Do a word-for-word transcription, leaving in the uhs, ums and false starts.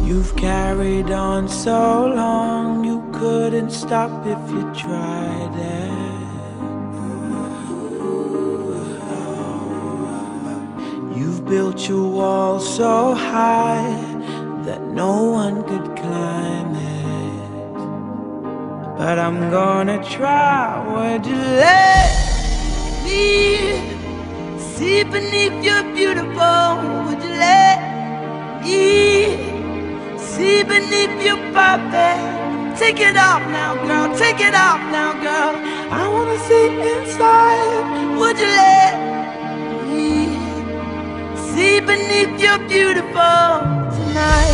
You've carried on so long, you couldn't stop if you tried it. You've built your wall so high that no one could climb it. But I'm gonna try. Would you let me see beneath your beautiful? Would you let me see beneath your puppet? Take it off now, girl, take it off now, girl. I wanna see inside. Would you let me see beneath your beautiful tonight?